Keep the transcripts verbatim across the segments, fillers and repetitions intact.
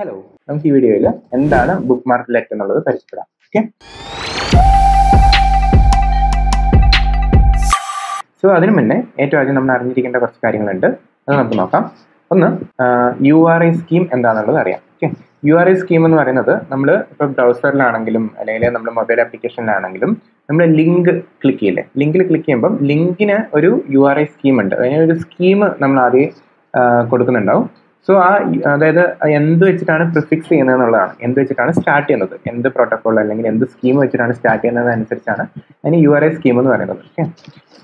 Hello, നമുക്ക് ഈ വീഡിയോയിൽ എന്താണ് ബുക്ക് മാർക്ക്ലെറ്റ് എന്നുള്ളത് പരിചയപ്പെടാം. ഓക്കെ, സോ അതിനു മുന്നേ ഏറ്റവും ആദ്യം നമ്മൾ അറിഞ്ഞിരിക്കേണ്ട കുറച്ച് കാര്യങ്ങളുണ്ട്. അത് നമുക്ക് നോക്കാം. ഒന്ന്, യു ആർ ഐ സ്കീം എന്താണെന്നുള്ളത് അറിയാം. Okay, U R I scheme എന്ന് പറയുന്നത് നമ്മൾ ഇപ്പോൾ ബ്രൗസറിലാണെങ്കിലും അല്ലെങ്കിൽ നമ്മുടെ മൊബൈൽ ആപ്ലിക്കേഷനിലാണെങ്കിലും നമ്മൾ ലിങ്ക് ക്ലിക്ക് ചെയ്യില്ലേ, ലിങ്കിൽ ക്ലിക്ക് ചെയ്യുമ്പം ലിങ്കിന് ഒരു യു ആർ ഐ സ്കീം ഉണ്ട്. അതിനൊരു സ്കീം നമ്മൾ ആദ്യം കൊടുക്കുന്നുണ്ടാവും. സോ ആ അതായത് എന്ത് വെച്ചിട്ടാണ് പ്രിഫിക്സ് ചെയ്യുന്നത് എന്നുള്ളതാണ്, എന്ത് വെച്ചിട്ടാണ് സ്റ്റാർട്ട് ചെയ്യുന്നത്, എന്ത് പ്രോട്ടോക്കോൾ അല്ലെങ്കിൽ എന്ത് സ്കീം വെച്ചിട്ടാണ് സ്റ്റാർട്ട് ചെയ്യുന്നത് അനുസരിച്ചാണ് അതിന് യു ആർ ഐ സ്കീം എന്ന് പറയുന്നത്. ഓക്കെ, സോ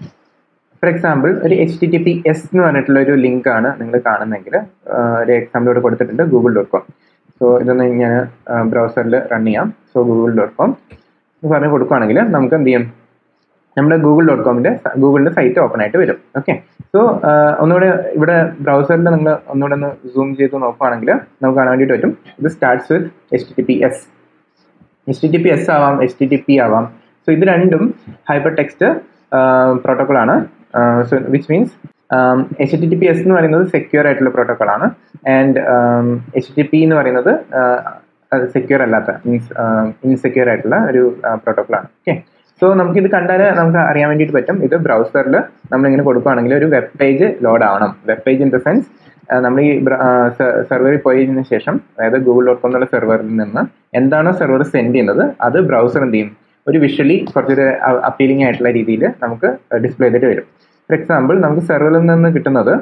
ഫോർ എക്സാമ്പിൾ ഒരു H T T P S എന്ന് പറഞ്ഞിട്ടുള്ള ഒരു ലിങ്ക് ആണ് നിങ്ങൾ കാണുന്നതെങ്കിൽ, ഒരു എക്സാമ്പിൾ ഇവിടെ കൊടുത്തിട്ടുണ്ട്, ഗൂഗിൾ ഡോട്ട് കോം. സോ ഇതൊന്ന് ഞാൻ ബ്രൗസറിൽ റൺ ചെയ്യാം. സോ ഗൂഗിൾ ഡോട്ട് കോം എന്ന് പറഞ്ഞ് കൊടുക്കുകയാണെങ്കിൽ നമുക്ക് എന്ത് ചെയ്യും, നമ്മുടെ ഗൂഗിൾ ഡോട്ട് കോമിൻ്റെ ഗൂഗിളിൻ്റെ സൈറ്റ് ഓപ്പൺ ആയിട്ട് വരും. ഓക്കെ, സോ ഒന്നുകൂടെ ഇവിടെ ബ്രൗസറിൽ നിങ്ങൾ ഒന്നുകൂടെ ഒന്ന് സൂം ചെയ്ത് നോക്കുകയാണെങ്കിൽ നമുക്ക് കാണാൻ വേണ്ടിയിട്ട് പറ്റും. ഇത് starts with H T T P S H T T P S ആവാം, എച്ച് ടി ടി പി ആവാം. സോ ഇത് രണ്ടും ഹൈപ്പർ ടെക്സ്റ്റ് പ്രോട്ടോക്കോൾ ആണ്. So which means H T T P S എന്ന് പറയുന്നത് സെക്യൂർ ആയിട്ടുള്ള പ്രോട്ടോക്കോൾ ആണ്, ആൻഡ് എച്ച് ടി പി എന്ന് പറയുന്നത് സെക്യൂർ അല്ലാത്ത മീൻസ് ഇൻസെക്യൂർ ആയിട്ടുള്ള ഒരു പ്രോട്ടോക്കോൾ ആണ്. ഓക്കെ, സോ നമുക്കിത് കണ്ടാൽ നമുക്ക് അറിയാൻ വേണ്ടിയിട്ട് പറ്റും. ഇത് ബ്രൗസറിൽ നമ്മളിങ്ങനെ കൊടുക്കുകയാണെങ്കിൽ ഒരു വെബ് പേജ് ലോഡ് ആവണം. Web page in the sense നമ്മൾ ഈ സെർവറിൽ പോയതിനു ശേഷം, അതായത് ഗൂഗിൾ ഡോട്ട് കോം എന്നുള്ള സെർവറിൽ നിന്ന് എന്താണോ സെർവർ സെൻഡ് ചെയ്യുന്നത് അത് ബ്രൗസർ എന്ത് ചെയ്യും, ഒരു വിഷ്വലി കുറച്ചൊരു അപ്പീലിംഗ് ആയിട്ടുള്ള രീതിയിൽ നമുക്ക് ഡിസ്പ്ലേ ചെയ്തിട്ട് വരും. ഫോർ എക്സാമ്പിൾ നമുക്ക് സെർവറിൽ നിന്ന് കിട്ടുന്നത്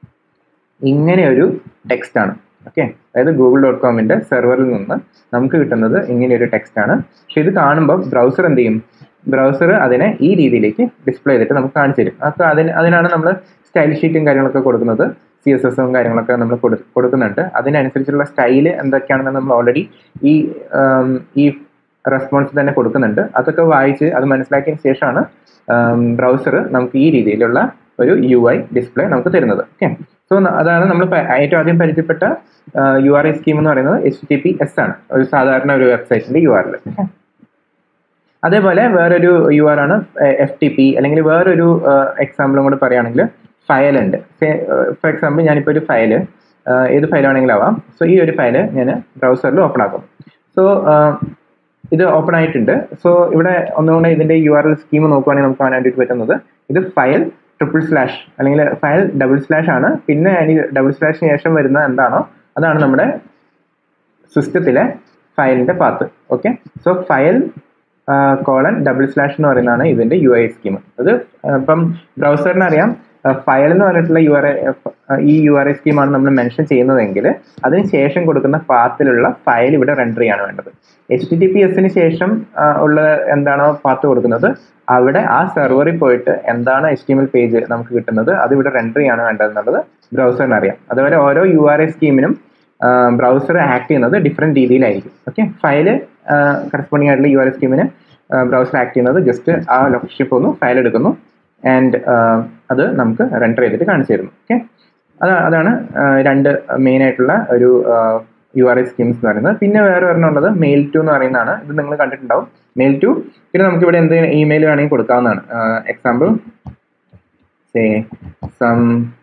ഇങ്ങനെ ഒരു ടെക്സ്റ്റ് ആണ്. ഓക്കെ, അതായത് ഗൂഗിൾ ഡോട്ട് കോമിൻ്റെ സെർവറിൽ നിന്ന് നമുക്ക് കിട്ടുന്നത് ഇങ്ങനെ ഒരു ടെക്സ്റ്റ് ആണ്. പക്ഷെ ഇത് കാണുമ്പോൾ ബ്രൗസർ എന്ത് ചെയ്യും, ബ്രൗസർ അതിനെ ഈ രീതിയിലേക്ക് ഡിസ്പ്ലേ ചെയ്തിട്ട് നമുക്ക് കാണിച്ചു തരും. അപ്പോൾ അതിന് അതിനാണ് നമ്മൾ സ്റ്റൈൽ ഷീറ്റും കാര്യങ്ങളൊക്കെ കൊടുക്കുന്നത്, സി എസ് എസും കാര്യങ്ങളൊക്കെ നമ്മൾ കൊടുക്കുന്നുണ്ട്. അതിനനുസരിച്ചുള്ള സ്റ്റൈല് എന്തൊക്കെയാണെന്ന് നമ്മൾ ഓൾറെഡി ഈ ഈ റെസ്പോൺസ് തന്നെ കൊടുക്കുന്നുണ്ട്. അതൊക്കെ വായിച്ച് അത് മനസ്സിലാക്കിയതിന് ശേഷമാണ് ബ്രൗസർ നമുക്ക് ഈ രീതിയിലുള്ള ഒരു യു ഐ ഡിസ്പ്ലേ നമുക്ക് തരുന്നത്. ഓക്കെ, സോ അതാണ് നമ്മൾ ഏറ്റവും ആദ്യം പരിചയപ്പെട്ട യു ആർ ഐ സ്കീം എന്ന് പറയുന്നത് എച്ച് ടി പി എസ് ആണ്, ഒരു സാധാരണ ഒരു വെബ്സൈറ്റിൻ്റെ യു ആർ എൽ. അതേപോലെ വേറൊരു യു ആർ ആണ് എഫ് ടി പി, അല്ലെങ്കിൽ വേറൊരു എക്സാമ്പിളും കൂടെ പറയുകയാണെങ്കിൽ ഫയൽ ഉണ്ട്. ഫോർ എക്സാമ്പിൾ ഞാനിപ്പോൾ ഒരു ഫയല്, ഏത് ഫയലാണെങ്കിലും ആവാം. സോ ഈ ഒരു ഫയല് ഞാൻ ബ്രൗസറിൽ ഓപ്പൺ ആക്കും. സോ ഇത് ഓപ്പൺ ആയിട്ടുണ്ട്. സോ ഇവിടെ ഒന്നുകൂടെ ഇതിൻ്റെ യു ആർ എൽ സ്കീം നോക്കുകയാണെങ്കിൽ നമുക്ക് കാണാൻ വേണ്ടിയിട്ട് പറ്റുന്നത് ഇത് ഫയൽ ട്രിപ്പിൾ സ്ലാഷ് അല്ലെങ്കിൽ ഫയൽ ഡബിൾ സ്ലാഷ് ആണ്. പിന്നെ അതിന് ഡബിൾ സ്ലാഷിന് ശേഷം വരുന്ന എന്താണോ അതാണ് നമ്മുടെ സിസ്റ്റത്തിലെ ഫയലിൻ്റെ path. Okay, so file colon double slash എന്ന് പറയുന്നതാണ് ഇതിൻ്റെ യു ഐ സ്കീം. അത് ഇപ്പം ബ്രൗസറിന് അറിയാം ഫയൽ എന്ന് പറഞ്ഞിട്ടുള്ള യു ആർ ഐ ഈ യു ആർ ഐ സ്കീമാണ് നമ്മൾ മെൻഷൻ ചെയ്യുന്നതെങ്കിൽ അതിന് ശേഷം കൊടുക്കുന്ന പാത്തിലുള്ള ഫയൽ ഇവിടെ റെൻഡർ ചെയ്യാണ് വേണ്ടത്. എച്ച് ടി ടി പി എസിന് ശേഷം ഉള്ള എന്താണോ പാത്ത് കൊടുക്കുന്നത് അവിടെ ആ സെർവറിൽ പോയിട്ട് എന്താണ് H T M L page നമുക്ക് കിട്ടുന്നത് അത് ഇവിടെ റെൻഡർ ചെയ്യാണ് വേണ്ടത് എന്നുള്ളത് ബ്രൗസറിന് അറിയാം. അതുപോലെ ഓരോ യു ആർ ഐ സ്കീമിനും ബ്രൗസർ ആക്ട് ചെയ്യുന്നത് ഡിഫറെൻറ്റ് രീതിയിലായിരിക്കും. ഓക്കെ, ഫയൽ കറസ്പോണ്ടിങ് ആയിട്ടുള്ള യു ആർ ഐ സ്കീമിന് ബ്രൗസർ ആക്ട് ചെയ്യുന്നത് ജസ്റ്റ് ആ ലൊക്കേഷനിൽ പോകുന്നു, ഫയൽ എടുക്കുന്നു, ആൻഡ് അത് നമുക്ക് റെൻഡർ ചെയ്തിട്ട് കാണിച്ചു തരുന്നു. ഓക്കെ, അത് അതാണ് രണ്ട് മെയിൻ ആയിട്ടുള്ള ഒരു യു ആർ ഐ സ്കീംസ് എന്ന് പറയുന്നത്. പിന്നെ വേറെ ഒരെണ്ണമുള്ളത് മെയിൽ ടു എന്ന് പറയുന്നതാണ്. ഇത് നിങ്ങൾ കണ്ടിട്ടുണ്ടാവും, മെയിൽ ടു. പിന്നെ നമുക്കിവിടെ എന്ത് ഇമെയിൽ വേണമെങ്കിൽ കൊടുക്കാവുന്നതാണ്. Example say some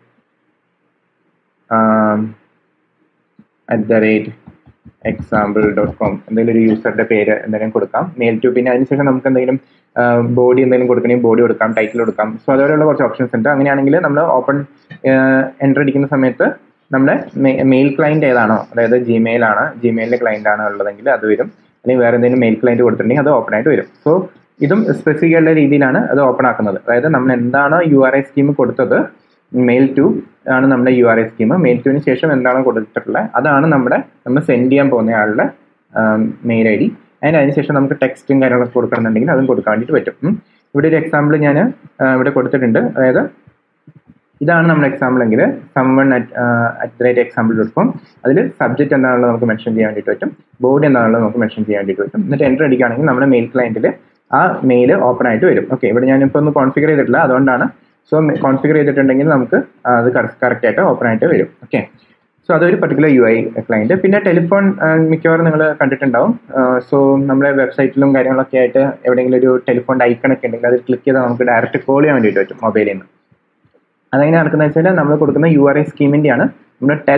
at the rate example dot com എന്തെങ്കിലും ഒരു യൂസറുടെ പേര് എന്തെങ്കിലും കൊടുക്കാം, മെയിൽ ടു. പിന്നെ അതിനുശേഷം നമുക്ക് എന്തെങ്കിലും ബോഡി എന്തെങ്കിലും കൊടുക്കണമെങ്കിൽ ബോഡി കൊടുക്കാം, ടൈറ്റിൽ കൊടുക്കാം. സോ അതുപോലെയുള്ള കുറച്ച് ഓപ്ഷൻസ് ഉണ്ട്. അങ്ങനെയാണെങ്കിൽ നമ്മൾ ഓപ്പൺ എൻ്റർ അടിക്കുന്ന സമയത്ത് നമ്മുടെ മെയിൽ ക്ലയൻറ്റ് ഏതാണോ, അതായത് ജിമെയിൽ ആണ്, ജിമെയിലിൻ്റെ ക്ലയൻ്റ് ആണ് ഉള്ളതെങ്കിൽ അത് വരും. അല്ലെങ്കിൽ വേറെ എന്തെങ്കിലും മെയിൽ ക്ലയൻറ്റ് കൊടുത്തിട്ടുണ്ടെങ്കിൽ അത് ഓപ്പൺ ആയിട്ട് വരും. സോ ഇതും സ്പെസിഫിക് ആയിട്ടുള്ള രീതിയിലാണ് അത് ഓപ്പൺ ആക്കുന്നത്. അതായത് നമ്മൾ എന്താണോ യു ആർ ഐ സ്കീം കൊടുത്തത്, മെയിൽ ടു ആണ് നമ്മുടെ U R I scheme. Mail ടുവിന് ശേഷം എന്താണോ കൊടുത്തിട്ടുള്ളത് അതാണ് നമ്മുടെ നമ്മൾ സെൻഡ് ചെയ്യാൻ പോകുന്ന ആളുടെ മെയിൽ ഐ ഡി. അതിന് അതിനുശേഷം നമുക്ക് ടെക്സ്റ്റും കാര്യങ്ങളൊക്കെ കൊടുക്കണമെന്നുണ്ടെങ്കിൽ അതും കൊടുക്കാൻ വേണ്ടിയിട്ട് പറ്റും. ഇവിടെ ഒരു എക്സാമ്പിൾ ഞാൻ ഇവിടെ കൊടുത്തിട്ടുണ്ട്. അതായത് ഇതാണ് നമ്മുടെ എക്സാമ്പിൾ എങ്കിൽ someone at at the rate example dot com. അതിൽ സബ്ജക്റ്റ് എന്താണുള്ളത് നമുക്ക് മെൻഷൻ ചെയ്യാൻ വേണ്ടിയിട്ട് പറ്റും, ബോഡി എന്താണുള്ളത് നമുക്ക് മെൻഷൻ ചെയ്യാൻ വേണ്ടിയിട്ട് പറ്റും. എന്നിട്ട് എൻ്റർ അടിക്കുകയാണെങ്കിൽ നമ്മുടെ മെയിൽ ക്ലയൻറ്റിൽ ആ മെയിൽ ഓപ്പൺ ആയിട്ട് വരും. ഓക്കെ, ഇവിടെ ഞാനിപ്പോൾ ഒന്ന് കോൺഫിഗർ ചെയ്തിട്ടില്ല, അതുകൊണ്ടാണ്. സോ കോൺഫിഗർ ചെയ്തിട്ടുണ്ടെങ്കിൽ നമുക്ക് അത് കറക്റ്റ് ആയിട്ട് ഓപ്പൺ ആയിട്ട് വരും. ഓക്കെ, സോ അതൊരു പർട്ടിക്കുലർ യു ഐ ക്ലയൻറ്റ്. പിന്നെ ടെലിഫോൺ മിക്കവാറും നിങ്ങൾ കണ്ടിട്ടുണ്ടാവും. സോ നമ്മുടെ വെബ്സൈറ്റിലും കാര്യങ്ങളൊക്കെ ആയിട്ട് എവിടെയെങ്കിലും ഒരു ടെലിഫോണിൻ്റെ ഐക്കണൊക്കെ ഉണ്ടെങ്കിൽ അത് ക്ലിക്ക് ചെയ്താൽ നമുക്ക് ഡയറക്റ്റ് കോൾ ചെയ്യാൻ വേണ്ടിയിട്ട് പറ്റും മൊബൈലിൽ നിന്ന്. അതെങ്ങനെ നടക്കുന്നത് വെച്ചാൽ നമ്മൾ കൊടുക്കുന്ന യു ആർ ഐ സ്കീമിൻ്റെയാണ്. നമ്മുടെ ടെൽ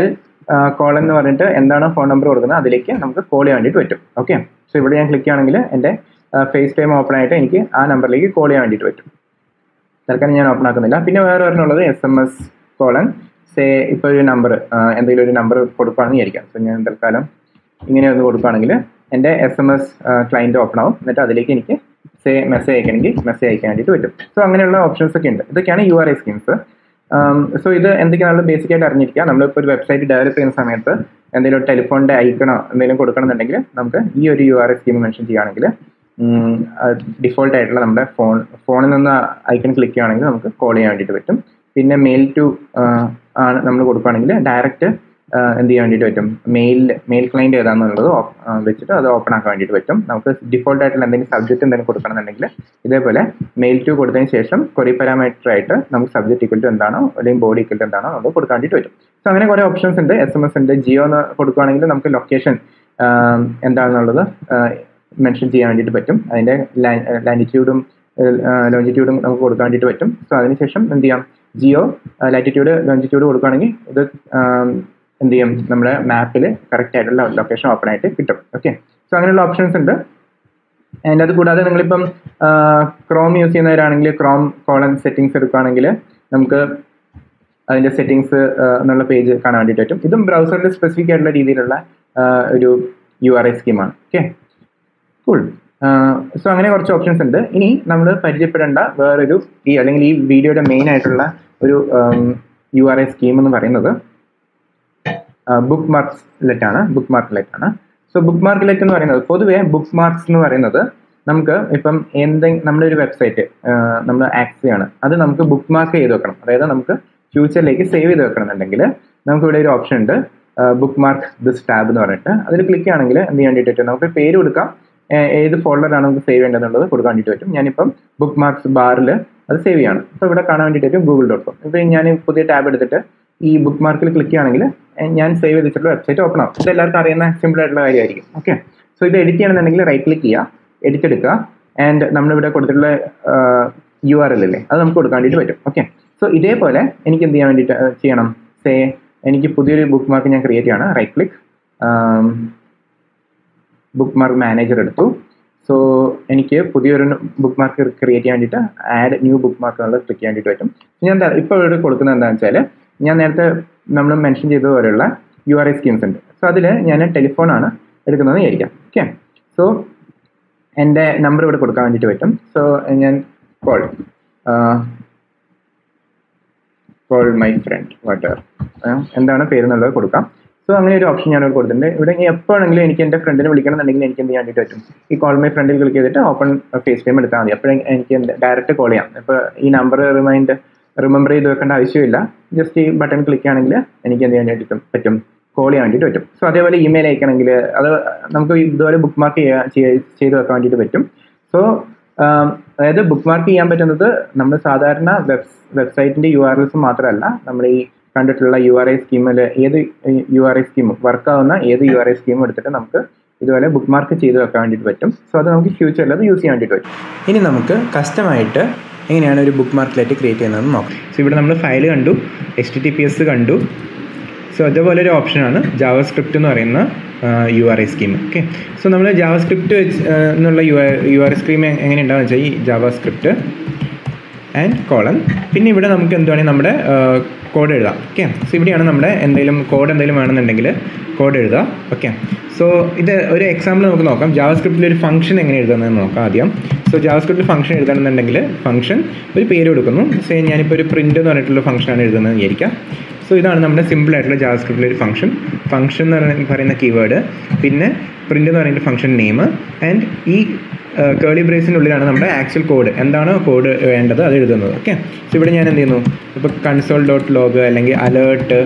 കോൾ എന്ന് പറഞ്ഞിട്ട് എന്താണോ ഫോൺ നമ്പർ കൊടുക്കുന്നത് അതിലേക്ക് നമുക്ക് കോൾ ചെയ്യാൻ വേണ്ടിയിട്ട് പറ്റും. ഓക്കെ, സോ ഇവിടെ ഞാൻ ക്ലിക്ക് ആണെങ്കിൽ എൻ്റെ ഫേസ് ടൈം ഓപ്പൺ ആയിട്ട് എനിക്ക് ആ നമ്പറിലേക്ക് കോൾ ചെയ്യാൻ വേണ്ടിയിട്ട് പറ്റും. തൽക്കാലം ഞാൻ ഓപ്പൺ ആക്കുന്നില്ല. പിന്നെ വേറെ ഒരെണ്ണുള്ളത് S M S colon say ഇപ്പോൾ ഒരു നമ്പർ എന്തെങ്കിലും ഒരു നമ്പർ കൊടുക്കുകയാണെന്ന് വിചാരിക്കാം. സോ ഞാൻ തൽക്കാലം ഇങ്ങനെ ഒന്ന് കൊടുക്കുകയാണെങ്കിൽ എൻ്റെ S M S client open ആവും. എന്നിട്ട് അതിലേക്ക് എനിക്ക് സേ മെസ്സേജ് അയക്കണമെങ്കിൽ മെസ്സേജ് അയക്കാൻ വേണ്ടിയിട്ട് പറ്റും. സോ അങ്ങനെയുള്ള ഓപ്ഷൻസ് ഒക്കെ ഉണ്ട്. ഇതൊക്കെയാണ് U R I schemes. So ഇത് എന്തൊക്കെയാണെങ്കിലും ബേസിക് ആയിട്ട് അറിഞ്ഞിരിക്കുക. നമ്മളിപ്പോൾ ഒരു വെബ്സൈറ്റ് ഡെവലപ്പ് ചെയ്യുന്ന സമയത്ത് എന്തെങ്കിലും ഒരു ടെലിഫോണിൻ്റെ ഐക്കണോ എന്തെങ്കിലും കൊടുക്കണമെന്നുണ്ടെങ്കിൽ നമുക്ക് ഈ ഒരു U R I scheme mention ചെയ്യുകയാണെങ്കിൽ ഡിഫോൾട്ട് ആയിട്ടുള്ള നമ്മുടെ ഫോൺ ഫോണിൽ നിന്ന് ഐക്കൺ ക്ലിക്ക് ചെയ്യുകയാണെങ്കിൽ നമുക്ക് കോൾ ചെയ്യാൻ വേണ്ടിയിട്ട് പറ്റും. പിന്നെ മെയിൽ ടു ആണ് നമ്മൾ കൊടുക്കുകയാണെങ്കിൽ ഡയറക്റ്റ് എന്ത് ചെയ്യാൻ വേണ്ടിയിട്ട് പറ്റും, മെയിൽ മെയിൽ ക്ലയൻറ്റ് ഏതാണെന്നുള്ളത് വെച്ചിട്ട് അത് ഓപ്പൺ ആക്കാൻ വേണ്ടിയിട്ട് പറ്റും. നമുക്ക് ഡിഫോൾട്ട് ആയിട്ടുള്ള എന്തെങ്കിലും സബ്ജക്റ്റ് എന്തെങ്കിലും കൊടുക്കണമെന്നുണ്ടെങ്കിൽ ഇതേപോലെ മെയിൽ ടു കൊടുത്തതിന് ശേഷം ക്വറി പാരാമീറ്റർ ആയിട്ട് നമുക്ക് സബ്ജക്റ്റ് ഈക്വൽ ടു എന്താണോ അല്ലെങ്കിൽ ബോഡി ഈക്വൽ ടു എന്താണോ അത് കൊടുക്കാൻ വേണ്ടിയിട്ട് പറ്റും. സോ അങ്ങനെ കുറേ ഓപ്ഷൻസ് ഉണ്ട്. എസ് എം എസ് ഉണ്ട്. ജിയോ എന്ന് കൊടുക്കുകയാണെങ്കിൽ നമുക്ക് ലൊക്കേഷൻ എന്താണെന്നുള്ളത് മെൻഷൻ ചെയ്യാൻ വേണ്ടിയിട്ട് പറ്റും. അതിൻ്റെ ലാറ്റിറ്റ്യൂഡും ലോഞ്ചിറ്റ്യൂഡും നമുക്ക് കൊടുക്കാൻ വേണ്ടിയിട്ട് പറ്റും. സോ അതിനുശേഷം എന്ത് ചെയ്യാം, ജിയോ ലാറ്റിറ്റ്യൂഡ് ലോഞ്ചിറ്റ്യൂഡ് കൊടുക്കുകയാണെങ്കിൽ ഇത് എന്ത് ചെയ്യും, നമ്മുടെ മാപ്പിൽ കറക്റ്റ് ആയിട്ടുള്ള ലൊക്കേഷൻ ഓപ്പൺ ആയിട്ട് കിട്ടും. ഓക്കെ, സോ അങ്ങനെയുള്ള ഓപ്ഷൻസ് ഉണ്ട്. ആൻഡ് അത് കൂടാതെ നിങ്ങളിപ്പം ക്രോം യൂസ് ചെയ്യുന്നവരാണെങ്കിൽ ക്രോം കോളൻ സെറ്റിങ്സ് എടുക്കുകയാണെങ്കിൽ നമുക്ക് അതിൻ്റെ സെറ്റിങ്സ് എന്നുള്ള പേജ് കാണാൻ വേണ്ടിയിട്ട് പറ്റും. ഇതും ബ്രൗസറിൽ സ്പെസിഫിക് ആയിട്ടുള്ള രീതിയിലുള്ള ഒരു യു ആർ ഐ സ്കീമാണ്. Okay, cool. സോ അങ്ങനെ കുറച്ച് ഓപ്ഷൻസ് ഉണ്ട്. ഇനി നമ്മൾ പരിചയപ്പെടേണ്ട വേറൊരു ഈ അല്ലെങ്കിൽ ഈ വീഡിയോയുടെ മെയിൻ ആയിട്ടുള്ള ഒരു യു ആർ ഐ സ്കീം എന്ന് പറയുന്നത് ബുക്ക് മാർക്ക്ലെറ്റ് ആണ്. ബുക്ക് മാർക്ക്ലെറ്റ് ആണ്. സോ ബുക്ക് മാർക്ക്ലെറ്റ് എന്ന് പറയുന്നത് പൊതുവേ ബുക്ക് മാർക്സ് എന്ന് പറയുന്നത് നമുക്ക് ഇപ്പം എന്തെങ്കിലും നമ്മുടെ ഒരു വെബ്സൈറ്റ് നമ്മൾ ആക്സസ് ചെയ്യണം, അത് നമുക്ക് ബുക്ക് മാർക്ക് ചെയ്ത് വെക്കണം. അതായത് നമുക്ക് ഫ്യൂച്ചറിലേക്ക് സേവ് ചെയ്ത് വെക്കണം എന്നുണ്ടെങ്കിൽ നമുക്ക് ഇവിടെ ഒരു ഓപ്ഷൻ ഉണ്ട്, ബുക്ക് മാർക്ക് ദിസ് ടാബ് എന്ന് പറഞ്ഞിട്ട്. അതിൽ ക്ലിക്ക് ആണെങ്കിൽ എന്ത് ചെയ്യാൻ വേണ്ടിയിട്ട് പറ്റും, നമുക്ക് പേര് കൊടുക്കാം, ഏത് ഫോൾഡറാണ് നമുക്ക് സേവ് ചെയ്യേണ്ടതെന്നുള്ളത് കൊടുക്കാൻ വേണ്ടിയിട്ട് പറ്റും. ഞാനിപ്പം ബുക്ക് മാർക്സ് ബാറിൽ അത് സേവ് ചെയ്യണം. അപ്പോൾ ഇവിടെ കാണാൻ വേണ്ടിയിട്ട് പറ്റും ഗൂഗിൾ ഡോട്ട് കോം. ഇപ്പോൾ ഞാൻ പുതിയ ടാബ് എടുത്തിട്ട് ഈ ബുക്ക് മാർക്കിൽ ക്ലിക്ക് ചെയ്യുകയാണെങ്കിൽ ഞാൻ സേവ് ചെയ്തിട്ടുള്ള വെബ്സൈറ്റ് ഓപ്പൺ ആവും. ഇത് എല്ലാവർക്കും അറിയുന്ന സിമ്പിൾ ആയിട്ടുള്ള കാര്യമായിരിക്കും. ഓക്കെ, സോ ഇത് എഡിറ്റ് ചെയ്യണമെന്നുണ്ടെങ്കിൽ റൈറ്റ് ക്ലിക്ക് ചെയ്യുക, എഡിറ്റ് എടുക്കുക, ആൻഡ് നമ്മളിവിടെ കൊടുത്തിട്ടുള്ള യു ആർ എൽ അല്ലേ അത് നമുക്ക് കൊടുക്കാൻ വേണ്ടിയിട്ട് പറ്റും. ഓക്കെ, സോ ഇതേപോലെ എനിക്ക് എന്ത് ചെയ്യാൻ വേണ്ടിയിട്ട് ചെയ്യണം, സേ എനിക്ക് പുതിയൊരു ബുക്ക് മാർക്ക് ഞാൻ ക്രിയേറ്റ് ചെയ്യണം. Right click, bookmark manager എടുത്തു. സോ എനിക്ക് പുതിയൊരു ബുക്ക് മാർക്ക് ക്രിയേറ്റ് ചെയ്യാൻ വേണ്ടിയിട്ട് ആഡ് ന്യൂ ബുക്ക് മാർക്ക് എന്നുള്ളത് ക്ലിക്ക് ചെയ്യാൻ വേണ്ടിയിട്ട് പറ്റും. ഞാൻ ഇപ്പോൾ ഇവിടെ കൊടുക്കുന്നത് എന്താണെന്ന് വെച്ചാൽ ഞാൻ നേരത്തെ നമ്മൾ മെൻഷൻ ചെയ്തതുപോലെയുള്ള യു ആർ ഐ സ്കീംസ് ഉണ്ട്. സോ അതിൽ ഞാൻ ടെലിഫോണാണ് എടുക്കുന്നതെന്ന് വിചാരിക്കാം. ഓക്കെ, സോ എൻ്റെ നമ്പർ ഇവിടെ കൊടുക്കാൻ വേണ്ടിയിട്ട് പറ്റും. സോ ഞാൻ call call my friend water എന്താണ് പേര് എന്നുള്ളത് കൊടുക്കാം. സോ അങ്ങനെ ഒരു ഓപ്ഷൻ ഞാൻ ഇവിടെ കൊടുത്തിട്ടുണ്ട്. ഇവിടെ ഇനി എപ്പോഴെങ്കിലും എനിക്ക് എൻ്റെ ഫ്രണ്ടിനെ വിളിക്കണം എന്നുണ്ടെങ്കിൽ എനിക്ക് എന്ത് ചെയ്യാൻ വേണ്ടിയിട്ട് പറ്റും, ഈ കോൾ മൈ ഫ്രണ്ടിൽ ക്ലിക്ക് ചെയ്തിട്ട് ഓപ്പൺ ഫേസ് ടൈം എടുത്താൽ മതി. അപ്പോഴും എനിക്ക് ഡയറക്റ്റ് കോൾ ചെയ്യാം. ഇപ്പോൾ ഈ നമ്പർ റിമൈൻഡ് റിമെമ്പർ ചെയ്ത് വെക്കേണ്ട ആവശ്യമില്ല. ജസ്റ്റ് ഈ ബട്ടൺ ക്ലിക്ക് ആണെങ്കിൽ എനിക്ക് എന്ത് ചെയ്യാൻ വേണ്ടിയിട്ട് പറ്റും, കോൾ ചെയ്യാൻ വേണ്ടിയിട്ട് പറ്റും. സോ അതേപോലെ ഇമെയിൽ അയക്കണമെങ്കിൽ അത് നമുക്ക് ഇതുപോലെ ബുക്ക് മാർക്ക് ചെയ്യാൻ ചെയ്ത് വെക്കാൻ വേണ്ടിയിട്ട് പറ്റും. സോ അതായത് ബുക്ക് മാർക്ക് ചെയ്യാൻ പറ്റുന്നത് നമ്മൾ സാധാരണ വെബ് വെബ്സൈറ്റിൻ്റെ യു ആർ എൽസ് മാത്രമല്ല, നമ്മൾ ഈ കണ്ടിട്ടുള്ള യു ആർ ഐ സ്കീമിൽ ഏത് യു ആർ ഐ സ്കീമും വർക്കാവുന്ന ഏത് യു ആർ ഐ സ്കീമും എടുത്തിട്ട് നമുക്ക് ഇതുപോലെ ബുക്ക് മാർക്ക് ചെയ്ത് വെക്കാൻ വേണ്ടിയിട്ട് പറ്റും. സോ അത് നമുക്ക് ഫ്യൂച്ചറിൽ അത് യൂസ് ചെയ്യാൻ വേണ്ടിയിട്ട് പറ്റും. ഇനി നമുക്ക് കസ്റ്റമായിട്ട് എങ്ങനെയാണ് ഒരു ബുക്ക് മാർക്ക്ലെറ്റ് ക്രിയേറ്റ് ചെയ്യുന്നതെന്ന് നോക്കാം. സോ ഇവിടെ നമ്മൾ ഫയൽ കണ്ടു, H T T P S കണ്ടു. സോ അതേപോലെ ഒരു ഓപ്ഷനാണ് ജാവ സ്ക്രിപ്റ്റ് എന്ന് പറയുന്ന U R I scheme. Okay, so നമ്മൾ ജാവ സ്ക്രിപ്റ്റ് വെച്ച് എന്നുള്ള U R U R I scheme എങ്ങനെ ഉണ്ടാകുന്ന വെച്ചാൽ ഈ ജാവ സ്ക്രിപ്റ്റ് ആൻഡ് കോളൻ, പിന്നെ ഇവിടെ നമുക്ക് എന്തുവാണെങ്കിൽ നമ്മുടെ കോഡ് എഴുതാം. ഓക്കെ, സോ ഇവിടെയാണ് നമ്മുടെ എന്തെങ്കിലും കോഡ് എന്തെങ്കിലും വേണമെന്നുണ്ടെങ്കിൽ കോഡ് എഴുതുക. ഓക്കെ, സോ ഇത് ഒരു എക്സാമ്പിൾ നമുക്ക് നോക്കാം. ജാവ സ്ക്രിപ്റ്റിൽ ഒരു ഫംഗ്ഷൻ എങ്ങനെ എഴുതുന്നതെന്ന് നോക്കാം ആദ്യം. സോ ജാവ സ്ക്രിപ്റ്റിൽ ഫംഗ്ഷൻ എഴുതണമെന്നുണ്ടെങ്കിൽ ഫംഗ്ഷൻ ഒരു പേര് കൊടുക്കുന്നു. സോ ഞാനിപ്പോൾ ഒരു പ്രിൻ്റ് എന്ന് പറഞ്ഞിട്ടുള്ള ഫംഗ്ഷനാണ് എഴുതുന്നത് വിചാരിക്കാം. സോ ഇതാണ് നമ്മുടെ സിമ്പിൾ ആയിട്ടുള്ള ജാവ സ്ക്രിപ്റ്റിലെ ഒരു ഫംഗ്ഷൻ. ഫംഗ്ഷൻ എന്ന് പറയുന്ന കീവേഡ്, പിന്നെ പ്രിൻ്റ് എന്ന് പറയുന്ന ഫംഗ്ഷൻ നെയിം, ആൻഡ് ഈ കേളി ബ്രേസിനുള്ളിലാണ് നമ്മുടെ ആക്ച്വൽ കോഡ് എന്താണോ കോഡ് വേണ്ടത് അത് എഴുതുന്നത്. ഓക്കെ, സോ ഇവിടെ ഞാൻ എന്ത് ചെയ്യുന്നു, ഇപ്പോൾ കൺസോൾ ഡോട്ട് ലോഗ് അല്ലെങ്കിൽ അലേർട്ട്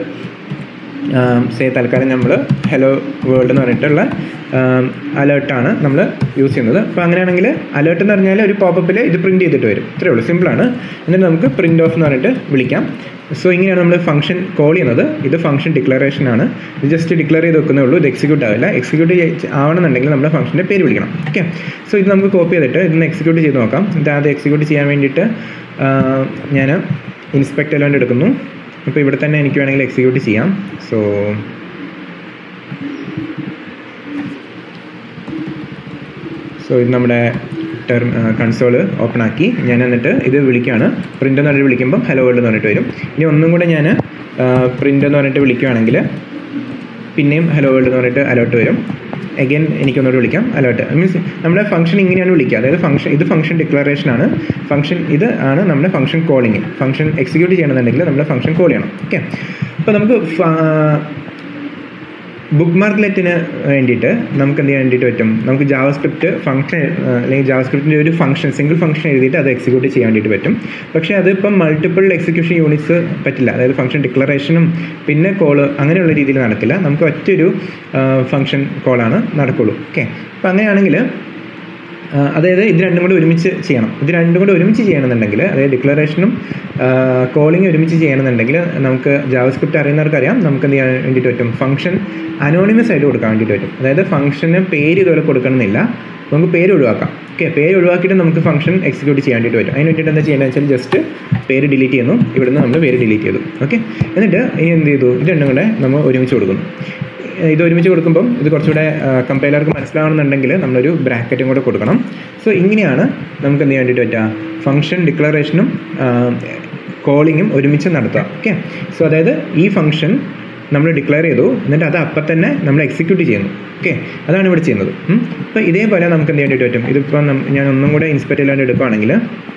സേ തൽക്കാലം നമ്മൾ ഹലോ വേൾഡ് എന്ന് പറഞ്ഞിട്ടുള്ള അലേർട്ടാണ് നമ്മൾ യൂസ് ചെയ്യുന്നത്. അപ്പോൾ അങ്ങനെയാണെങ്കിൽ അലേർട്ട് എന്ന് പറഞ്ഞാൽ ഒരു പോപ്പപ്പിൽ ഇത് പ്രിൻറ്റ് ചെയ്തിട്ട് വരും. ഇത്രയേ ഉള്ളൂ, സിമ്പിളാണ്. എന്നിട്ട് നമുക്ക് പ്രിൻ്റ് ഓഫ് എന്ന് പറഞ്ഞിട്ട് വിളിക്കാം. സോ ഇങ്ങനെയാണ് നമ്മൾ ഫംഗ്ഷൻ കോൾ ചെയ്യുന്നത്. ഇത് ഫംഗ്ഷൻ ഡിക്ലറേഷനാണ്. ഇത് ജസ്റ്റ് ഡിക്ലെയർ ചെയ്ത് വെക്കുന്നേ ഉള്ളൂ, ഇത് എക്സിക്യൂട്ട് ആവില്ല. എക്സിക്യൂട്ട് ആവണമെന്നുണ്ടെങ്കിൽ നമ്മുടെ ഫംഗ്ഷൻ്റെ പേര് വിളിക്കണം. ഓക്കെ, സോ ഇത് നമുക്ക് കോപ്പി ചെയ്തിട്ട് ഇതൊന്ന് എക്സിക്യൂട്ട് ചെയ്ത് നോക്കാം. ഇത് അത് എക്സിക്യൂട്ട് ചെയ്യാൻ വേണ്ടിയിട്ട് ഞാൻ ഇൻസ്പെക്ട് എലമെൻ്റ് എടുക്കുന്നു. അപ്പോൾ ഇവിടെ തന്നെ എനിക്ക് വേണമെങ്കിൽ എക്സിക്യൂട്ട് ചെയ്യാം. സോ സോ ഇത് നമ്മുടെ ടെർം കൺസോൾ ഓപ്പൺ ആക്കി ഞാൻ എന്നിട്ട് ഇത് വിളിക്കുകയാണ്. പ്രിൻ്റ് എന്ന് പറഞ്ഞിട്ട് വിളിക്കുമ്പം ഹലോ വേൾഡ് എന്ന് പറഞ്ഞിട്ട് വരും. ഇനി ഒന്നും കൂടെ ഞാൻ പ്രിൻ്റ് എന്ന് പറഞ്ഞിട്ട് വിളിക്കുകയാണെങ്കിൽ പിന്നെയും ഹലോ വേൾഡ് എന്ന് പറഞ്ഞിട്ട് അലേർട്ട് വരും. അഗൈൻ എനിക്കൊന്നുകൂടി വിളിക്കാം അലേർട്ട്. മീൻസ് നമ്മുടെ ഫംഗ്ഷൻ ഇങ്ങനെയാണ് വിളിക്കുക. അതായത് ഫംഗ്ഷൻ ഇത് ഫംഗ്ഷൻ ഡിക്ലറേഷനാണ്. ഫംഗ്ഷൻ ഇത് ആണ് നമ്മുടെ ഫംഗ്ഷൻ കോളിങ്. ഫംഗ്ഷൻ എക്സിക്യൂട്ട് ചെയ്യണമെന്നുണ്ടെങ്കിൽ നമ്മുടെ ഫംഗ്ഷൻ കോൾ ചെയ്യണം. ഓക്കെ, അപ്പോൾ നമുക്ക് ബുക്ക് മാർക്ക്ലെറ്റിന് വേണ്ടിയിട്ട് നമുക്ക് എന്ത് ചെയ്യാൻ വേണ്ടിയിട്ട് പറ്റും? നമുക്ക് ജാവാസ്ക്രിപ്റ്റ് ഫംഗ്ഷൻ അല്ലെങ്കിൽ ജാവാസ്ക്രിപ്റ്റിൻ്റെ ഒരു ഫംഗ്ഷൻ സിംഗിൾ ഫംഗ്ഷൻ എഴുതിയിട്ട് അത് എക്സിക്യൂട്ട് ചെയ്യാൻ വേണ്ടിയിട്ട് പറ്റും. പക്ഷേ അതിപ്പം മൾട്ടിപ്പിൾ എക്സിക്യൂഷൻ യൂണിറ്റ്സ് പറ്റില്ല. അതായത് ഫംഗ്ഷൻ ഡിക്ലറേഷനും പിന്നെ കോള് അങ്ങനെയുള്ള രീതിയിൽ നടക്കില്ല. നമുക്ക് ഒറ്റൊരു ഫംഗ്ഷൻ കോളാണ് നടക്കുള്ളൂ. ഓക്കെ, അപ്പോൾ അങ്ങനെയാണെങ്കിൽ അതായത് ഇത് രണ്ടും കൂടി ഒരുമിച്ച് ചെയ്യണം. ഇത് രണ്ടും കൂടി ഒരുമിച്ച് ചെയ്യണമെന്നുണ്ടെങ്കിൽ അതായത് ഡിക്ലറേഷനും കോളിങ് ഒരുമിച്ച് ചെയ്യണമെന്നുണ്ടെങ്കിൽ നമുക്ക് ജാവാസ്ക്രിപ്റ്റ് അറിയുന്നവർക്കറിയാം നമുക്ക് എന്ത് ചെയ്യാൻ വേണ്ടിയിട്ട് പറ്റും? ഫംഗ്ഷൻ അനോണിമസ് ആയിട്ട് കൊടുക്കാൻ വേണ്ടിയിട്ട് പറ്റും. അതായത് ഫംഗ്ഷന് പേര് ഇതുപോലെ കൊടുക്കണമെന്നില്ല, നമുക്ക് പേര് ഒഴിവാക്കാം. ഓക്കെ, പേര് ഒഴിവാക്കിയിട്ട് നമുക്ക് ഫംഗ്ഷൻ എക്സിക്യൂട്ട് ചെയ്യാൻ വേണ്ടിയിട്ട് പറ്റും. അതിന് വേണ്ടിയിട്ട് എന്താ ചെയ്യേണ്ടത് വെച്ചാൽ ജസ്റ്റ് പേര് ഡിലീറ്റ് ചെയ്യുന്നു. ഇവിടുന്ന് നമ്മൾ പേര് ഡിലീറ്റ് ചെയ്തു. ഓക്കെ, എന്നിട്ട് ഇനി എന്ത് ചെയ്തു? ഇത് രണ്ടും കൂടെ നമ്മൾ ഒരുമിച്ച് കൊടുക്കുന്നു. ഇത് ഒരുമിച്ച് കൊടുക്കുമ്പം ഇത് കുറച്ചുകൂടെ കമ്പൈലർക്ക് മനസ്സിലാവണമെന്നുണ്ടെങ്കിൽ നമ്മളൊരു ബ്രാക്കറ്റും കൂടെ കൊടുക്കണം. സോ ഇങ്ങനെയാണ് നമുക്ക് എന്ത് ചെയ്യാൻ വേണ്ടിയിട്ട് പറ്റുക? ഫംഗ്ഷൻ ഡിക്ലറേഷനും കോളിങ്ങും ഒരുമിച്ച് നടത്തുക. ഓക്കെ, സോ അതായത് ഈ ഫംഗ്ഷൻ നമ്മൾ ഡിക്ലെയർ ചെയ്തു, എന്നിട്ട് അത് അപ്പം തന്നെ നമ്മൾ എക്സിക്യൂട്ട് ചെയ്യുന്നു. ഓക്കെ, അതാണ് ഇവിടെ ചെയ്യുന്നത്. അപ്പോൾ ഇതേപോലെ നമുക്ക് എന്ത് ചെയ്യാൻ വേണ്ടിയിട്ട് പറ്റും? ഇതിപ്പോൾ ഞാൻ ഒന്നും കൂടെ ഇൻസ്പെക്ട് ചെയ്യാണ്ട് എടുക്കുകയാണെങ്കിൽ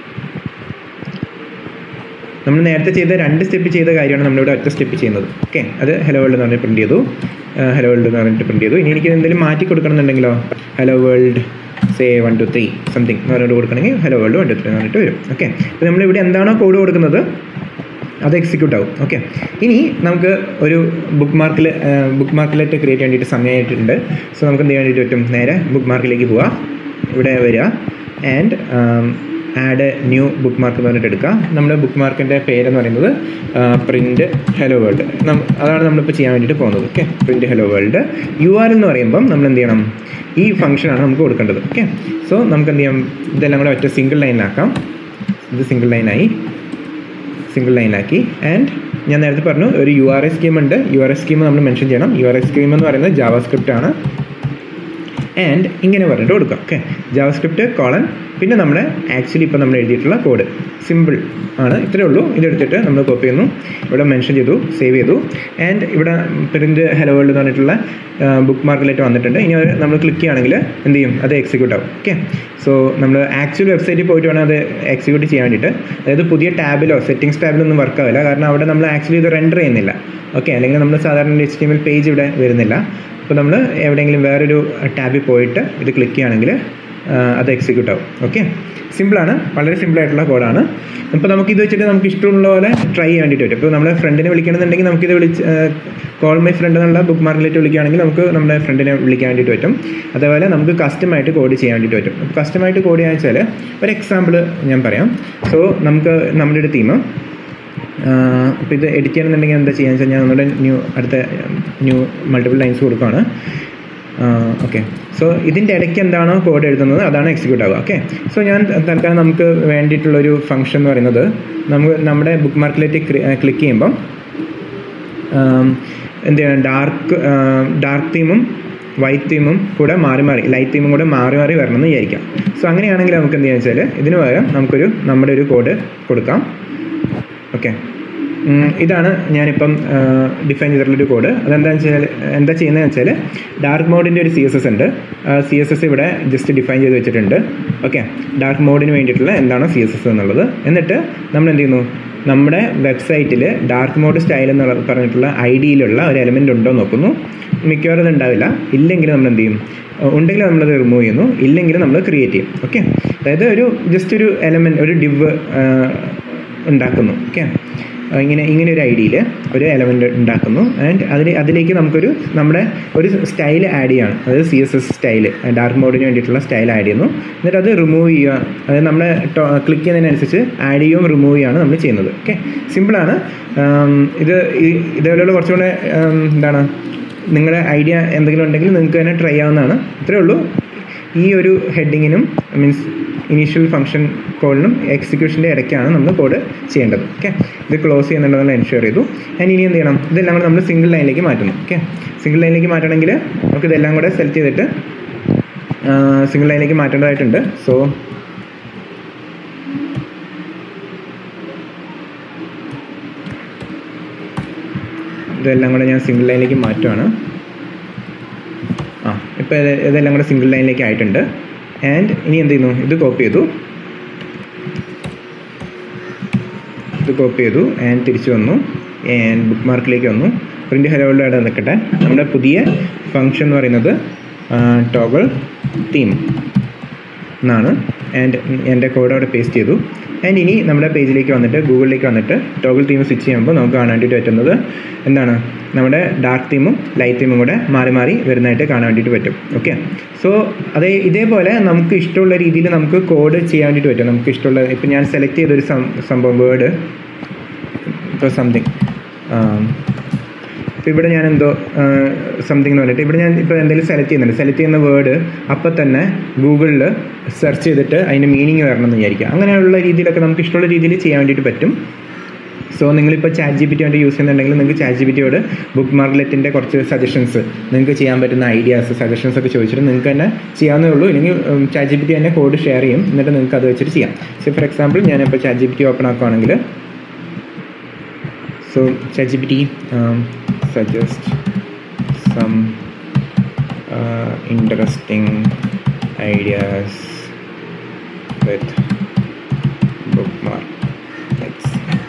നമ്മൾ നേരത്തെ ചെയ്ത രണ്ട് സ്റ്റെപ്പ് ചെയ്ത കാര്യമാണ് നമ്മളിവിടെ ഒറ്റ സ്റ്റെപ്പ് ചെയ്യുന്നത്. ഓക്കെ, അത് ഹലോ വേൾഡ് എന്ന് പറഞ്ഞിട്ട് പ്രിൻറ്റ് ചെയ്തു. ഹലോ വേൾഡ് എന്ന് പറഞ്ഞിട്ട് പ്രിൻറ്റ് ചെയ്തു. ഇനി എനിക്ക് എന്തെങ്കിലും മാറ്റി കൊടുക്കണമെന്നുണ്ടെങ്കിലോ hello world say one two three something എന്ന് പറഞ്ഞിട്ട് കൊടുക്കണമെങ്കിൽ hello world one two three എന്ന് പറഞ്ഞിട്ട് വരും. ഓക്കെ, അപ്പോൾ നമ്മളിവിടെ എന്താണോ കോഡ് കൊടുക്കുന്നത് അത് എക്സിക്യൂട്ട് ആവും. ഓക്കെ, ഇനി നമുക്ക് ഒരു ബുക്ക് മാർക്കിൽ ബുക്ക് മാർക്കിലേക്ക് ക്രിയേറ്റ് വേണ്ടിയിട്ട് സമയമായിട്ടുണ്ട്. സോ നമുക്ക് എന്ത് ചെയ്യാൻ വേണ്ടിയിട്ട് പറ്റും? നേരെ ബുക്ക് മാർക്കിലേക്ക് പോവുക, ഇവിടെ വരിക and add new bookmark എന്ന് പറഞ്ഞിട്ട് എടുക്കുക. നമ്മുടെ ബുക്ക് മാർക്കിൻ്റെ പേരെന്ന് പറയുന്നത് പ്രിൻറ്റ് ഹലോ വേൾഡ്. അതാണ് നമ്മളിപ്പോൾ ചെയ്യാൻ വേണ്ടിയിട്ട് പോകുന്നത്. Okay, print hello world. U R എന്ന് പറയുമ്പം നമ്മൾ എന്ത് ചെയ്യണം? ഈ ഫംഗ്ഷനാണ് നമുക്ക് കൊടുക്കേണ്ടത്. ഓക്കെ, സോ നമുക്ക് എന്ത് ചെയ്യാം? ഇതെല്ലാം കൂടെ ഒറ്റ സിംഗിൾ ലൈനിലാക്കാം. ഇത് സിംഗിൾ ലൈനായി സിംഗിൾ ലൈനാക്കി ആൻഡ് ഞാൻ നേരത്തെ പറഞ്ഞു ഒരു യു ആർ എസ് സ്കീം ഉണ്ട്. യു ആർ എസ് സ്കീം നമ്മൾ മെൻഷൻ ചെയ്യണം. യു ആർ എസ് സ്കീം എന്ന് പറയുന്നത് ജാവാസ്ക്രിപ്റ്റ് ആണ്. ആൻഡ് ഇങ്ങനെ പറഞ്ഞിട്ട് കൊടുക്കാം. ഓക്കെ, ജാവാസ്ക്രിപ്റ്റ് കോളൻ പിന്നെ നമ്മുടെ ആക്ച്വലി ഇപ്പോൾ നമ്മൾ എഴുതിയിട്ടുള്ള കോഡ് സിമ്പിൾ ആണ്, ഇത്രയേ ഉള്ളൂ. ഇതെടുത്തിട്ട് നമ്മൾ കോപ്പി ചെയ്യുന്നു, ഇവിടെ മെൻഷൻ ചെയ്തു, സേവ് ചെയ്തു ആൻഡ് ഇവിടെ പ്രിൻറ്റ് ഹലോ വേൾഡ് എന്ന് പറഞ്ഞിട്ടുള്ള ബുക്ക് മാർക്കിലേക്ക് വന്നിട്ടുണ്ട്. ഇനി നമ്മൾ ക്ലിക്ക് ചെയ്യുകയാണെങ്കിൽ എന്ത് ചെയ്യും? അത് എക്സിക്യൂട്ട് ആവും. ഓക്കെ, സോ നമ്മൾ ആക്ച്വൽ വെബ്സൈറ്റിൽ പോയിട്ട് വേണം അത് എക്സിക്യൂട്ട് ചെയ്യാൻ വേണ്ടിയിട്ട്. അതായത് പുതിയ ടാബിലോ സെറ്റിംഗ്സ് ടാബിലൊന്നും വർക്ക് ആവില്ല, കാരണം അവിടെ നമ്മൾ ആക്ച്വലി ഇത് റെൻഡർ ചെയ്യുന്നില്ല. ഓക്കെ, അല്ലെങ്കിൽ നമ്മൾ സാധാരണ H T M L page ഇവിടെ വരുന്നില്ല. അപ്പോൾ നമ്മൾ എവിടെയെങ്കിലും വേറൊരു ടാബിൽ പോയിട്ട് ഇത് ക്ലിക്ക് ചെയ്യുകയാണെങ്കിൽ അത് എക്സിക്യൂട്ട് ആവും. ഓക്കെ, സിമ്പിളാണ്, വളരെ സിമ്പിളായിട്ടുള്ള കോഡാണ്. അപ്പോൾ നമുക്കിത് വെച്ചിട്ട് നമുക്ക് ഇഷ്ടമുള്ള പോലെ ട്രൈ ചെയ്യാൻ വേണ്ടിയിട്ട് പറ്റും. ഇപ്പോൾ നമ്മുടെ ഫ്രണ്ടിനെ വിളിക്കണമെന്നുണ്ടെങ്കിൽ നമുക്കിത് വിളിച്ച് കോൾ മൈ ഫ്രണ്ട് എന്നുള്ള ബുക്ക് മാർക്കിലേക്ക് വിളിക്കുകയാണെങ്കിൽ നമുക്ക് നമ്മുടെ ഫ്രണ്ടിനെ വിളിക്കാൻ വേണ്ടിയിട്ട് പറ്റും. അതേപോലെ നമുക്ക് കസ്റ്റമായിട്ട് കോഡ് ചെയ്യാൻ വേണ്ടിയിട്ട് പറ്റും. അപ്പോൾ കസ്റ്റമായിട്ട് കോഡ് ചെയ്യാൻ വെച്ചാൽ ഒരു എക്സാമ്പിൾ ഞാൻ പറയാം. സോ നമുക്ക് നമ്മുടെ ഒരു തീം അപ്പോൾ ഇത് എഡിറ്റ് ചെയ്യണമെന്നുണ്ടെങ്കിൽ എന്താ ചെയ്യാന്ന് വെച്ചാൽ ഞാൻ ഒന്നുകൂടെ ന്യൂ അടുത്ത ന്യൂ മൾട്ടിപ്പിൾ ലൈൻസ് കൊടുക്കുകയാണ്. ഓക്കെ, സോ ഇതിൻ്റെ ഇടയ്ക്ക് എന്താണോ കോഡ് എഴുതുന്നത് അതാണ് എക്സിക്യൂട്ട് ആവുക. ഓക്കെ, സോ ഞാൻ തൽക്കാലം നമുക്ക് വേണ്ടിയിട്ടുള്ളൊരു ഫംഗ്ഷൻ എന്ന് പറയുന്നത് നമുക്ക് നമ്മുടെ ബുക്ക് മാർക്കിലേക്ക് ക്ലിക്ക് ചെയ്യുമ്പം എന്ത് ചെയ്യണം? ഡാർക്ക് ഡാർക്ക് തീമും വൈറ്റ് തീമും കൂടെ മാറി മാറി ലൈറ്റ് തീമും കൂടെ മാറി മാറി വരണമെന്ന് വിചാരിക്കാം. സോ അങ്ങനെയാണെങ്കിൽ നമുക്ക് എന്ത് ചെയ്യാന്ന് വെച്ചാൽ ഇതിന് പകരം നമുക്കൊരു നമ്മുടെ ഒരു കോഡ് കൊടുക്കാം. ഓക്കെ, ഇതാണ് ഞാനിപ്പം ഡിഫൈൻ ചെയ്തിട്ടുള്ളൊരു കോഡ്. അതെന്താണെന്ന് വെച്ചാൽ എന്താ ചെയ്യുന്നതെന്ന് വെച്ചാൽ ഡാർക്ക് മോഡിൻ്റെ ഒരു സി എസ് എസ് ഉണ്ട്. സി എസ് എസ് ഇവിടെ ജസ്റ്റ് ഡിഫൈൻ ചെയ്ത് വെച്ചിട്ടുണ്ട്. ഓക്കെ, ഡാർക്ക് മോഡിന് വേണ്ടിയിട്ടുള്ള എന്താണോ സി എസ് എസ് എന്നുള്ളത്. എന്നിട്ട് നമ്മൾ എന്ത് ചെയ്യുന്നു? നമ്മുടെ വെബ്സൈറ്റിൽ ഡാർക്ക് മോഡ് സ്റ്റൈൽ എന്ന് പറഞ്ഞിട്ടുള്ള ഐ ഡിയിലുള്ള ഒരു എലമെൻ്റ് ഉണ്ടോ നോക്കുന്നു. മിക്കവാറും അത് ഉണ്ടാവില്ല. ഇല്ലെങ്കിൽ നമ്മൾ എന്ത് ചെയ്യും? ഉണ്ടെങ്കിൽ നമ്മളത് റിമൂവ് ചെയ്യുന്നു, ഇല്ലെങ്കിൽ നമ്മൾ ക്രിയേറ്റ് ചെയ്യും. ഓക്കെ, അതായത് ഒരു ജസ്റ്റ് ഒരു എലമെൻറ്റ് ഒരു ഡിവ് ഉണ്ടാക്കുന്നു. ഓക്കെ, ഇങ്ങനെ ഇങ്ങനെ ഒരു ഐ ഡിയിൽ ഒരു എലമെൻറ്റ് ഉണ്ടാക്കുന്നു ആൻഡ് അതിൽ അതിലേക്ക് നമുക്കൊരു നമ്മുടെ ഒരു സ്റ്റൈൽ ആഡ് ചെയ്യുകയാണ്. അതായത് C S S style dark മോഡിന് വേണ്ടിയിട്ടുള്ള സ്റ്റൈൽ ആഡ് ചെയ്യുന്നു. എന്നിട്ട് അത് റിമൂവ് ചെയ്യുക. അതായത് നമ്മൾ ക്ലിക്ക് ചെയ്യുന്നതിനനുസരിച്ച് ആഡ് ചെയ്യുകയും റിമൂവ് ചെയ്യുകയാണ് നമ്മൾ ചെയ്യുന്നത്. ഓക്കെ, സിമ്പിളാണ്. ഇത് ഇതേപോലെയുള്ള കുറച്ചുകൂടെ എന്താണ് നിങ്ങളുടെ ഐഡിയ എന്തെങ്കിലും ഉണ്ടെങ്കിൽ നിങ്ങൾക്ക് തന്നെ ട്രൈ ആവുന്നതാണ്. ഇത്രയേ ഉള്ളൂ. ഈ ഒരു ഹെഡിങ്ങിനും മീൻസ് ഇനീഷ്യൽ ഫംഗ്ഷൻ കോളിനും എക്സിക്യൂഷൻ്റെ ഇടയ്ക്കാണ് നമ്മൾ കോഡ് ചെയ്യേണ്ടത്. ഓക്കെ, ഇത് ക്ലോസ് ചെയ്യുന്നുണ്ടെന്നുള്ള എൻഷുർ ചെയ്തു. ആൻഡ് ഇനി എന്ത് ചെയ്യണം? ഇതെല്ലാം കൂടെ നമ്മൾ സിംഗിൾ ലൈനിലേക്ക് മാറ്റുന്നു. ഓക്കെ, സിംഗിൾ ലൈനിലേക്ക് മാറ്റണമെങ്കിൽ നമുക്ക് ഇതെല്ലാം കൂടെ സെലക്ട് ചെയ്തിട്ട് സിംഗിൾ ലൈനിലേക്ക് മാറ്റേണ്ടതായിട്ടുണ്ട്. സോ ഇതെല്ലാം കൂടെ ഞാൻ സിംഗിൾ ലൈനിലേക്ക് മാറ്റുകയാണ്. ആ ഇപ്പോൾ ഇതെല്ലാം കൂടെ സിംഗിൾ ലൈനിലേക്ക് ആയിട്ടുണ്ട്. ആൻഡ് ഇനി എന്ത് ചെയ്യുന്നു, ഇത് കോപ്പി ചെയ്തു ഇത് കോപ്പി ചെയ്തു ആൻഡ് തിരിച്ചു വന്നു ആൻഡ് ബുക്ക് മാർക്കിലേക്ക് വന്നു. പ്രിൻ്റ് ഹെലോയുടെ അവിടെ നിൽക്കട്ടെ. നമ്മുടെ പുതിയ ഫംഗ്ഷൻ എന്ന് പറയുന്നത് ടോഗിൾ തീം എന്നാണ്. ആൻഡ് എൻ്റെ കോഡ് അവിടെ പേസ്റ്റ് ചെയ്തു. ആൻഡ് ഇനി നമ്മുടെ പേജിലേക്ക് വന്നിട്ട് ഗൂഗിളിലേക്ക് വന്നിട്ട് ടോഗിൾ തീം സ്വിച്ച് ചെയ്യുമ്പോൾ നമുക്ക് കാണാൻ വേണ്ടിയിട്ട് പറ്റുന്നത് എന്താണ്, നമ്മുടെ ഡാർക്ക് തീമും ലൈറ്റ് തീമും കൂടെ മാറി മാറി വരുന്നതായിട്ട് കാണാൻ വേണ്ടിയിട്ട് പറ്റും. ഓക്കെ, സോ അതേ ഇതേപോലെ നമുക്ക് ഇഷ്ടമുള്ള രീതിയിൽ നമുക്ക് കോഡ് ചെയ്യാൻ വേണ്ടിയിട്ട് പറ്റും. നമുക്ക് ഇഷ്ടമുള്ള, ഇപ്പോൾ ഞാൻ സെലക്ട് ചെയ്തൊരു സംഭവം വേർഡ്, ഇപ്പോൾ സംതിങ്, ഇപ്പോൾ ഇവിടെ ഞാൻ എന്തോ സംതിങ് എന്ന് പറഞ്ഞിട്ട് ഇവിടെ ഞാൻ ഇപ്പോൾ എന്തെങ്കിലും സെലക്ട് ചെയ്യുന്നുണ്ട്. സെലക്ട് ചെയ്യുന്ന വേർഡ് അപ്പം തന്നെ ഗൂഗിളിൽ സെർച്ച് ചെയ്തിട്ട് അതിൻ്റെ മീനിങ് വരണം എന്ന് വിചാരിക്കുക. അങ്ങനെയുള്ള രീതിയിലൊക്കെ നമുക്ക് ഇഷ്ടമുള്ള രീതിയിൽ ചെയ്യാൻ വേണ്ടിയിട്ട് പറ്റും. സോ നിങ്ങളിപ്പോൾ ചാറ്റ് ജി പി ടി വേണ്ടി യൂസ് ചെയ്യുന്നുണ്ടെങ്കിൽ നിങ്ങൾക്ക് ചാറ്റ് ജി പി ടിയോട് ബുക്ക് മാർക്കറ്റിൻ്റെ കുറച്ച് സജഷൻസ്, നിങ്ങൾക്ക് ചെയ്യാൻ പറ്റുന്ന ഐഡിയാസ്, സജഷൻസ് ഒക്കെ ചോദിച്ചിട്ട് നിങ്ങൾക്ക് തന്നെ ചെയ്യാവുന്നേ ഉള്ളൂ. ഇല്ലെങ്കിൽ ചാറ്റ് ജി പി ടി തന്നെ കോഡ് ഷെയർ ചെയ്യും, എന്നിട്ട് നിങ്ങൾക്ക് അത് വെച്ചിട്ട് ചെയ്യാം. സോ ഫോർ എക്സാമ്പിൾ ഞാനിപ്പോൾ chat G P T open ആക്കുകയാണെങ്കിൽ, so chat G P T suggest some uh, interesting ideas with bookmark. Let's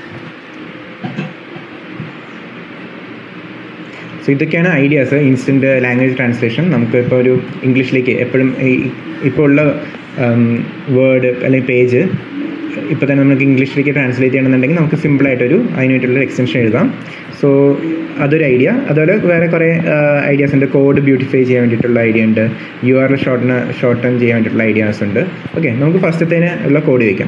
so ഇതൊക്കെയാണ് ഐഡിയാസ്. Instant language translation. നമുക്ക് ഇപ്പോൾ ഒരു ഇംഗ്ലീഷിലേക്ക് എപ്പോഴും ഇപ്പോൾ ഉള്ള വേർഡ് അല്ലെങ്കിൽ പേജ് ഇപ്പോൾ തന്നെ നമുക്ക് ഇംഗ്ലീഷിലേക്ക് ട്രാൻസ്ലേറ്റ് ചെയ്യണമെന്നുണ്ടെങ്കിൽ നമുക്ക് സിമ്പിളായിട്ടൊരു അതിനായിട്ടുള്ളൊരു എക്സ്റ്റൻഷൻ എഴുതാം. സോ അതൊരു ഐഡിയ. അതുപോലെ വേറെ കുറേ ഐഡിയാസ് ഉണ്ട്. കോഡ് ബ്യൂട്ടിഫൈ ചെയ്യാൻ വേണ്ടിയിട്ടുള്ള ഐഡിയ ഉണ്ട്. U R L shorten shorten ചെയ്യാൻ വേണ്ടിയിട്ടുള്ള ഐഡിയാസ് ഉണ്ട്. ഓക്കെ, നമുക്ക് ഫസ്റ്റത്തേന് ഉള്ള കോഡ് വയ്ക്കാം.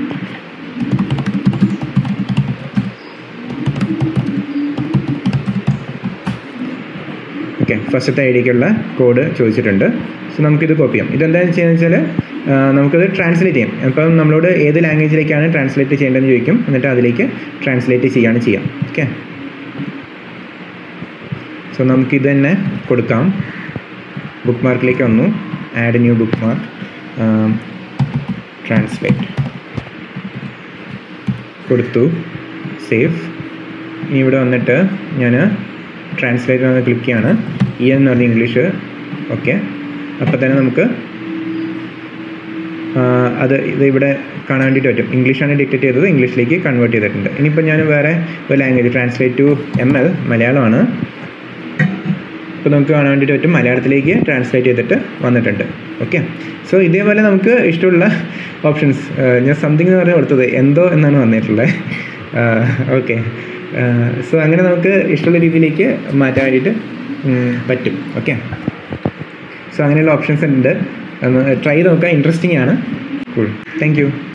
ഓക്കെ, ഫസ്റ്റത്തെ ഐഡിയക്കുള്ള കോഡ് ചോദിച്ചിട്ടുണ്ട്. സോ നമുക്കിത് കോപ്പി ചെയ്യാം. ഇതെന്താണെന്ന് ചെയ്യുന്നത് വെച്ചാൽ നമുക്കത് ട്രാൻസ്ലേറ്റ് ചെയ്യാം. അപ്പം നമ്മളോട് ഏത് ലാംഗ്വേജിലേക്കാണ് ട്രാൻസ്ലേറ്റ് ചെയ്യേണ്ടതെന്ന് ചോദിക്കും. എന്നിട്ട് അതിലേക്ക് ട്രാൻസ്ലേറ്റ് ചെയ്യാണ് ചെയ്യാം. ഓക്കെ, സോ നമുക്കിത് തന്നെ കൊടുക്കാം. ബുക്ക് മാർക്കിലേക്ക് വന്നു, add new bookmark, translate കൊടുത്തു, സേവ്. ഇനി ഇവിടെ വന്നിട്ട് ഞാൻ ട്രാൻസ്ലേറ്റ് എന്ന് ക്ലിക്ക് ചെയ്യാണ്. ഇ എന്ന് പറഞ്ഞ ഇംഗ്ലീഷ്. ഓക്കെ, അപ്പോൾ തന്നെ നമുക്ക് അത് ഇത് ഇവിടെ കാണാൻ വേണ്ടിയിട്ട് പറ്റും. ഇംഗ്ലീഷാണ് ഡിക്റ്റേറ്റ് ചെയ്തത്, ഇംഗ്ലീഷിലേക്ക് കൺവേർട്ട് ചെയ്തിട്ടുണ്ട്. ഇനിയിപ്പോൾ ഞാൻ വേറെ ഒരു language translate to M L, മലയാളമാണ്. ഇപ്പോൾ നമുക്ക് കാണാൻ വേണ്ടിയിട്ട് പറ്റും, മലയാളത്തിലേക്ക് ട്രാൻസ്ലേറ്റ് ചെയ്തിട്ട് വന്നിട്ടുണ്ട്. ഓക്കെ, സോ ഇതേപോലെ നമുക്ക് ഇഷ്ടമുള്ള ഓപ്ഷൻസ്, ഞാൻ സംതിങ് എന്ന് പറഞ്ഞ് കൊടുത്തത് എന്തോ എന്നാണ് വന്നിട്ടുള്ളത്. ഓക്കെ, സോ അങ്ങനെ നമുക്ക് ഇഷ്ടമുള്ള രീതിയിലേക്ക് മാറ്റാൻ വേണ്ടിയിട്ട് പറ്റും. ഓക്കെ, സോ അങ്ങനെയുള്ള ഓപ്ഷൻസ് ഉണ്ട്. ട്രൈ ചെയ്ത് നോക്കാം, ഇൻട്രസ്റ്റിംഗ് ആണ്. Cool, thank U.